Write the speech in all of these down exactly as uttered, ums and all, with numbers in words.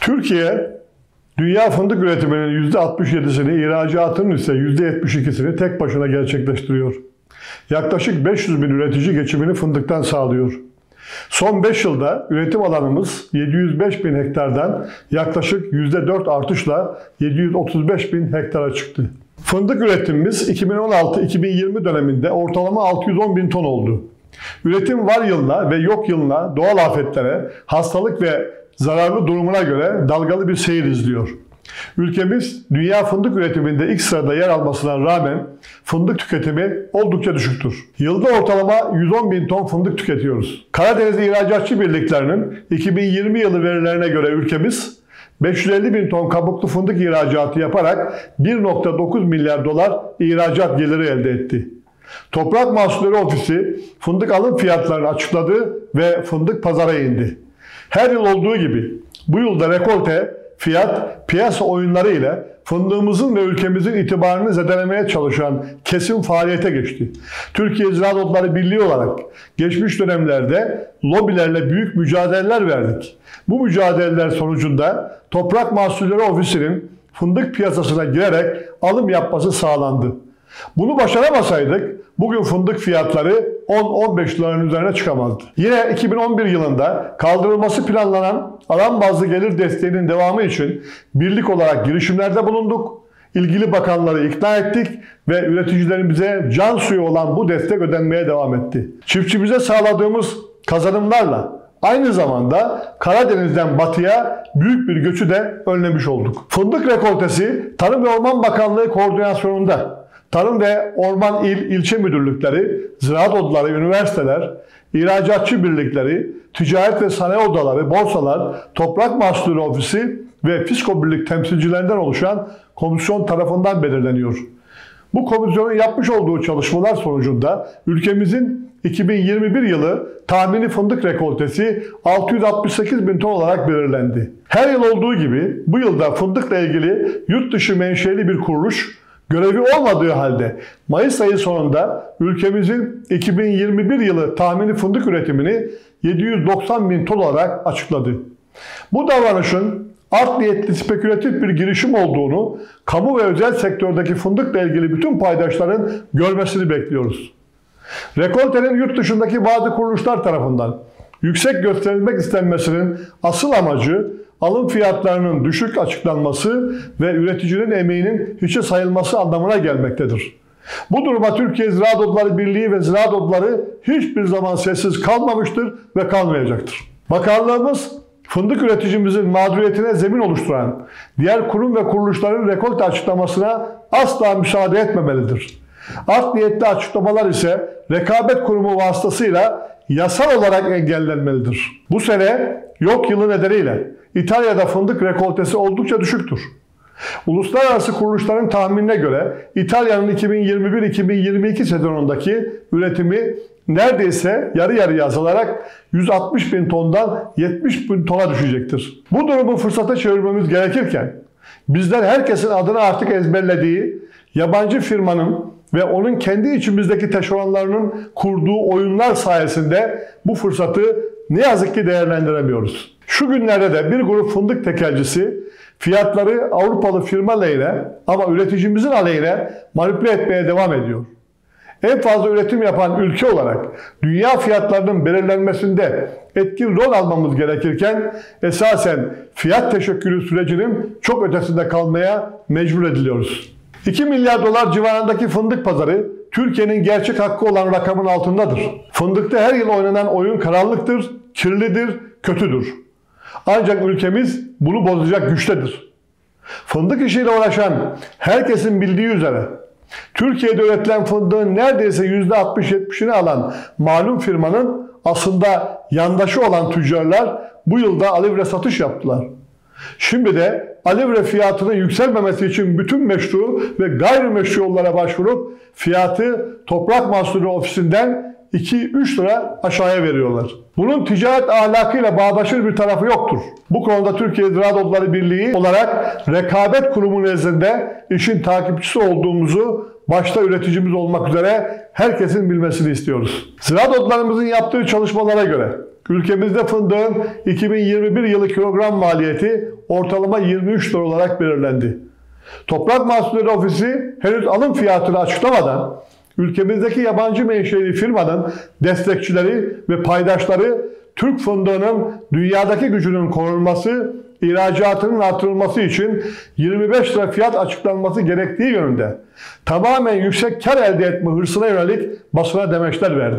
Türkiye, dünya fındık üretiminin yüzde altmış yedisini, ihracatının ise yüzde yetmiş ikisini tek başına gerçekleştiriyor. Yaklaşık beş yüz bin üretici geçimini fındıktan sağlıyor. Son beş yılda üretim alanımız yedi yüz beş bin hektardan yaklaşık yüzde dört artışla yedi yüz otuz beş bin hektara çıktı. Fındık üretimimiz iki bin on altı iki bin yirmi döneminde ortalama altı yüz on bin ton oldu. Üretim var yılına ve yok yılına doğal afetlere, hastalık ve zararlı durumuna göre dalgalı bir seyir izliyor. Ülkemiz dünya fındık üretiminde ilk sırada yer almasına rağmen fındık tüketimi oldukça düşüktür. Yılda ortalama yüz on bin ton fındık tüketiyoruz. Karadeniz İhracatçı Birliklerinin iki bin yirmi yılı verilerine göre ülkemiz beş yüz elli bin ton kabuklu fındık ihracatı yaparak bir nokta dokuz milyar dolar ihracat geliri elde etti. Toprak Mahsulleri Ofisi fındık alım fiyatlarını açıkladı ve fındık pazara indi. Her yıl olduğu gibi bu yılda rekolte, fiyat, piyasa oyunları ile fındığımızın ve ülkemizin itibarını zedelemeye çalışan kesim faaliyete geçti. Türkiye Ziraat Odları Birliği olarak geçmiş dönemlerde lobilerle büyük mücadeleler verdik. Bu mücadeleler sonucunda Toprak Mahsulleri Ofisi'nin fındık piyasasına girerek alım yapması sağlandı. Bunu başaramasaydık bugün fındık fiyatları on on beş doların üzerine çıkamazdı. Yine iki bin on bir yılında kaldırılması planlanan alan bazlı gelir desteğinin devamı için birlik olarak girişimlerde bulunduk. İlgili bakanları ikna ettik ve üreticilerimize can suyu olan bu destek ödenmeye devam etti. Çiftçimize sağladığımız kazanımlarla aynı zamanda Karadeniz'den batıya büyük bir göçü de önlemiş olduk. Fındık rekoltesi Tarım ve Orman Bakanlığı koordinasyonunda Tarım ve Orman İl, ilçe müdürlükleri, ziraat odaları, üniversiteler, ihracatçı birlikleri, ticaret ve sanayi odaları, borsalar, Toprak Mahsulleri Ofisi ve Fisko Birlik temsilcilerinden oluşan komisyon tarafından belirleniyor. Bu komisyonun yapmış olduğu çalışmalar sonucunda ülkemizin iki bin yirmi bir yılı tahmini fındık rekoltesi altı yüz altmış sekiz bin ton olarak belirlendi. Her yıl olduğu gibi bu yılda fındıkla ilgili yurt dışı menşeli bir kuruluş görevi olmadığı halde Mayıs ayı sonunda ülkemizin iki bin yirmi bir yılı tahmini fındık üretimini yedi yüz doksan bin ton olarak açıkladı. Bu davranışın art niyetli spekülatif bir girişim olduğunu, kamu ve özel sektördeki fındıkla ilgili bütün paydaşların görmesini bekliyoruz. Rekoltenin yurt dışındaki bazı kuruluşlar tarafından yüksek gösterilmek istenmesinin asıl amacı alım fiyatlarının düşük açıklanması ve üreticinin emeğinin hiçe sayılması anlamına gelmektedir. Bu duruma Türkiye Ziraat Odaları Birliği ve Ziraat Odaları hiçbir zaman sessiz kalmamıştır ve kalmayacaktır. Bakanlığımız fındık üreticimizin mağduriyetine zemin oluşturan diğer kurum ve kuruluşların rekolte açıklamasına asla müsaade etmemelidir. Art niyetli açıklamalar ise rekabet kurumu vasıtasıyla yasal olarak engellenmelidir. Bu sene yok yılı nedeniyle İtalya'da fındık rekoltesi oldukça düşüktür. Uluslararası kuruluşların tahminine göre İtalya'nın iki bin yirmi bir iki bin yirmi iki sezonundaki üretimi neredeyse yarı yarıya azalarak yüz altmış bin tondan yetmiş bin tona düşecektir. Bu durumu fırsata çevirmemiz gerekirken bizler herkesin adını artık ezberlediği yabancı firmanın ve onun kendi içimizdeki taşeronlarının kurduğu oyunlar sayesinde bu fırsatı ne yazık ki değerlendiremiyoruz. Şu günlerde de bir grup fındık tekelcisi fiyatları Avrupalı firma lehine ama üreticimizin aleyhine manipüle etmeye devam ediyor. En fazla üretim yapan ülke olarak dünya fiyatlarının belirlenmesinde etkin rol almamız gerekirken esasen fiyat teşekkülü sürecinin çok ötesinde kalmaya mecbur ediliyoruz. iki milyar dolar civarındaki fındık pazarı Türkiye'nin gerçek hakkı olan rakamın altındadır. Fındıkta her yıl oynanan oyun karanlıktır, kirlidir, kötüdür. Ancak ülkemiz bunu bozacak güçtedir. Fındık işiyle uğraşan herkesin bildiği üzere Türkiye'de üretilen fındığın neredeyse yüzde altmış yetmişini alan malum firmanın aslında yandaşı olan tüccarlar bu yılda alevre satış yaptılar. Şimdi de alevre fiyatının yükselmemesi için bütün meşru ve gayrimeşru yollara başvurup fiyatı Toprak Mahsulleri Ofisi'nden iki üç lira aşağıya veriyorlar. Bunun ticaret ahlakıyla bağdaşır bir tarafı yoktur. Bu konuda Türkiye Ziraat Odaları Birliği olarak rekabet kurumu nezdinde işin takipçisi olduğumuzu başta üreticimiz olmak üzere herkesin bilmesini istiyoruz. Ziraat odalarımızın yaptığı çalışmalara göre Ülkemizde fındığın iki bin yirmi bir yılı kilogram maliyeti ortalama yirmi üç lira olarak belirlendi. Toprak Mahsulleri Ofisi henüz alım fiyatını açıklamadan ülkemizdeki yabancı menşeli firmanın destekçileri ve paydaşları Türk fındığının dünyadaki gücünün korunması, ihracatının artırılması için yirmi beş lira fiyat açıklanması gerektiği yönünde tamamen yüksek kar elde etme hırsına yönelik basına demeçler verdi.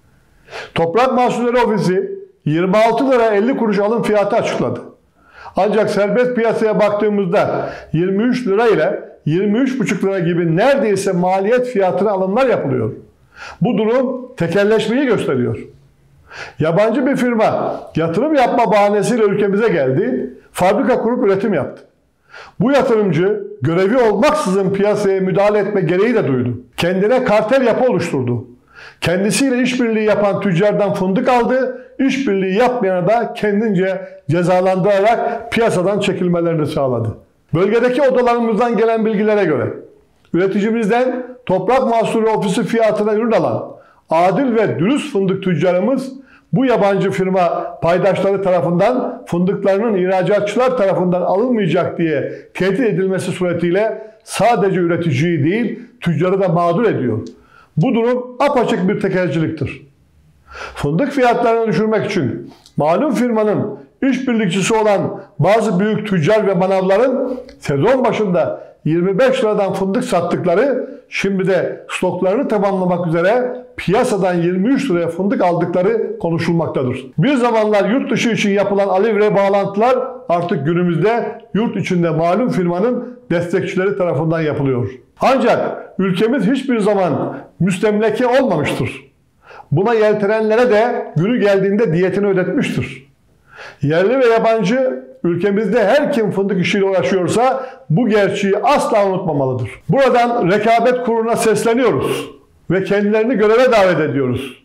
Toprak Mahsulleri Ofisi yirmi altı lira elli kuruş alım fiyatı açıkladı. Ancak serbest piyasaya baktığımızda yirmi üç lira ile yirmi üç buçuk lira gibi neredeyse maliyet fiyatına alımlar yapılıyor. Bu durum tekelleşmeyi gösteriyor. Yabancı bir firma yatırım yapma bahanesiyle ülkemize geldi, fabrika kurup üretim yaptı. Bu yatırımcı görevi olmaksızın piyasaya müdahale etme gereği de duydu. Kendine kartel yapı oluşturdu. Kendisiyle işbirliği yapan tüccardan fındık aldı, işbirliği yapmayana da kendince cezalandırarak piyasadan çekilmelerini sağladı. Bölgedeki odalarımızdan gelen bilgilere göre üreticimizden Toprak Mahsulleri Ofisi fiyatına ürün alan adil ve dürüst fındık tüccarımız bu yabancı firma paydaşları tarafından fındıklarının ihracatçılar tarafından alınmayacak diye tehdit edilmesi suretiyle sadece üreticiyi değil tüccarı da mağdur ediyor. Bu durum apaçık bir tekelciliktir. Fındık fiyatlarını düşürmek için malum firmanın işbirlikçisi olan bazı büyük tüccar ve manavların sezon başında yirmi beş liradan fındık sattıkları, şimdi de stoklarını tamamlamak üzere piyasadan yirmi üç liraya fındık aldıkları konuşulmaktadır. Bir zamanlar yurt dışı için yapılan alevre bağlantılar artık günümüzde yurt içinde malum firmanın destekçileri tarafından yapılıyor. Ancak ülkemiz hiçbir zaman müstemleke olmamıştır. Buna yeltenenlere de günü geldiğinde diyetini ödetmiştir. Yerli ve yabancı ülkemizde her kim fındık işiyle uğraşıyorsa bu gerçeği asla unutmamalıdır. Buradan rekabet kuruluna sesleniyoruz ve kendilerini göreve davet ediyoruz.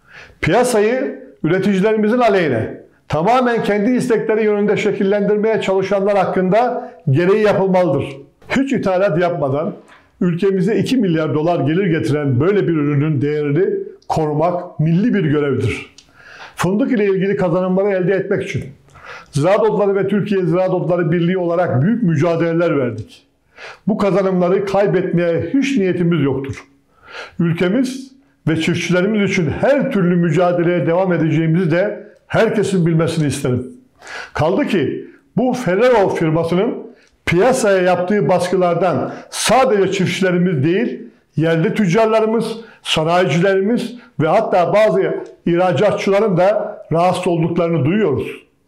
Piyasayı üreticilerimizin aleyhine tamamen kendi istekleri yönünde şekillendirmeye çalışanlar hakkında gereği yapılmalıdır. Hiç ithalat yapmadan ülkemize iki milyar dolar gelir getiren böyle bir ürünün değerini korumak milli bir görevdir. Fındık ile ilgili kazanımları elde etmek için Ziraat Odaları ve Türkiye Ziraat Odaları Birliği olarak büyük mücadeleler verdik. Bu kazanımları kaybetmeye hiç niyetimiz yoktur. Ülkemiz ve çiftçilerimiz için her türlü mücadeleye devam edeceğimizi de herkesin bilmesini isterim. Kaldı ki bu Ferrero firmasının piyasaya yaptığı baskılardan sadece çiftçilerimiz değil, yerli tüccarlarımız, sanayicilerimiz ve hatta bazı ihracatçıların da rahatsız olduklarını duyuyoruz.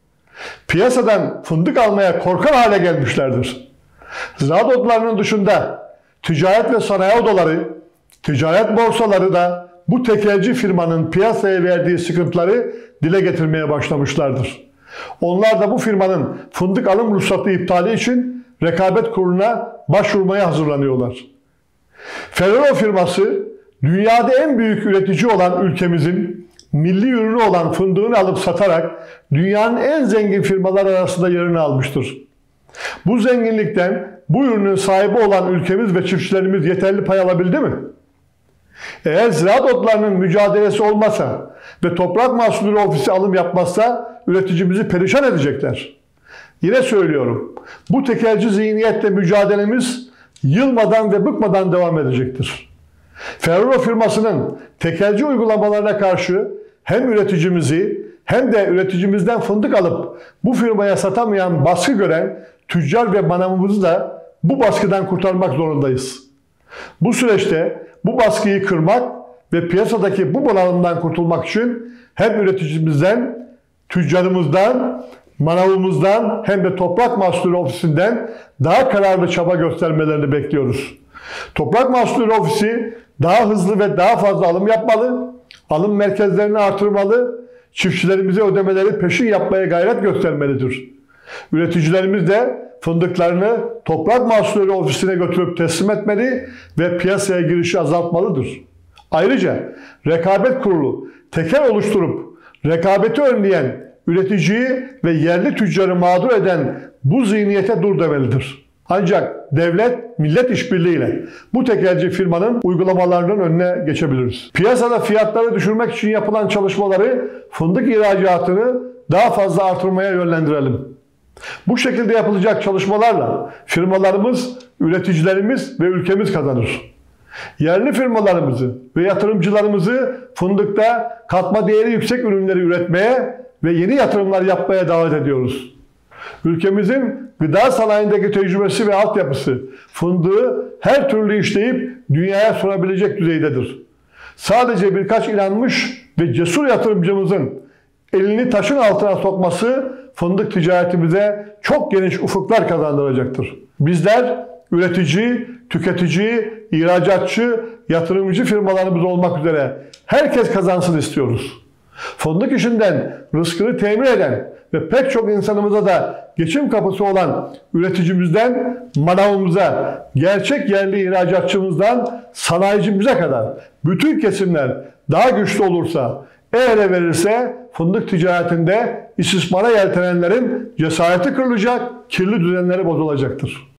Piyasadan fındık almaya korkar hale gelmişlerdir. Ziraat odalarının dışında ticaret ve sanayi odaları, ticaret borsaları da bu tekelci firmanın piyasaya verdiği sıkıntıları dile getirmeye başlamışlardır. Onlar da bu firmanın fındık alım ruhsatı iptali için rekabet kuruluna başvurmaya hazırlanıyorlar. Ferrero firması dünyada en büyük üretici olan ülkemizin milli ürünü olan fındığını alıp satarak dünyanın en zengin firmalar arasında yerini almıştır. Bu zenginlikten bu ürünün sahibi olan ülkemiz ve çiftçilerimiz yeterli pay alabildi mi? Eğer ziraat odalarının mücadelesi olmasa ve Toprak Mahsulleri Ofisi alım yapmazsa üreticimizi perişan edecekler. Yine söylüyorum, bu tekelci zihniyetle mücadelemiz yılmadan ve bıkmadan devam edecektir. Ferrero firmasının tekelci uygulamalarına karşı hem üreticimizi hem de üreticimizden fındık alıp bu firmaya satamayan baskı gören tüccar ve manavımızı da bu baskıdan kurtarmak zorundayız. Bu süreçte bu baskıyı kırmak ve piyasadaki bu bunalımdan kurtulmak için hem üreticimizden, tüccarımızdan, manavımızdan hem de Toprak Mahsulleri Ofisi'nden daha kararlı çaba göstermelerini bekliyoruz. Toprak Mahsulleri Ofisi daha hızlı ve daha fazla alım yapmalı, alım merkezlerini artırmalı, çiftçilerimize ödemeleri peşin yapmaya gayret göstermelidir. Üreticilerimiz de fındıklarını Toprak Mahsulleri Ofisi'ne götürüp teslim etmeli ve piyasaya girişi azaltmalıdır. Ayrıca rekabet kurulu tekel oluşturup rekabeti önleyen üreticiyi ve yerli tüccarı mağdur eden bu zihniyete dur demelidir. Ancak devlet, millet işbirliğiyle bu tekelci firmanın uygulamalarının önüne geçebiliriz. Piyasada fiyatları düşürmek için yapılan çalışmaları fındık ihracatını daha fazla artırmaya yönlendirelim. Bu şekilde yapılacak çalışmalarla firmalarımız, üreticilerimiz ve ülkemiz kazanır. Yerli firmalarımızı ve yatırımcılarımızı fındıkta katma değeri yüksek ürünleri üretmeye ve yeni yatırımlar yapmaya davet ediyoruz. Ülkemizin gıda sanayindeki tecrübesi ve altyapısı fındığı her türlü işleyip dünyaya sunabilecek düzeydedir. Sadece birkaç inanmış ve cesur yatırımcımızın elini taşın altına sokması fındık ticaretimize çok geniş ufuklar kazandıracaktır. Bizler üretici, tüketici, ihracatçı, yatırımcı firmalarımız olmak üzere herkes kazansın istiyoruz. Fındık işinden rızkını temin eden ve pek çok insanımıza da geçim kapısı olan üreticimizden manavımıza, gerçek yerli ihracatçımızdan sanayicimize kadar bütün kesimler daha güçlü olursa, el ele verirse fındık ticaretinde istismara yeltenenlerin cesareti kırılacak, kirli düzenleri bozulacaktır.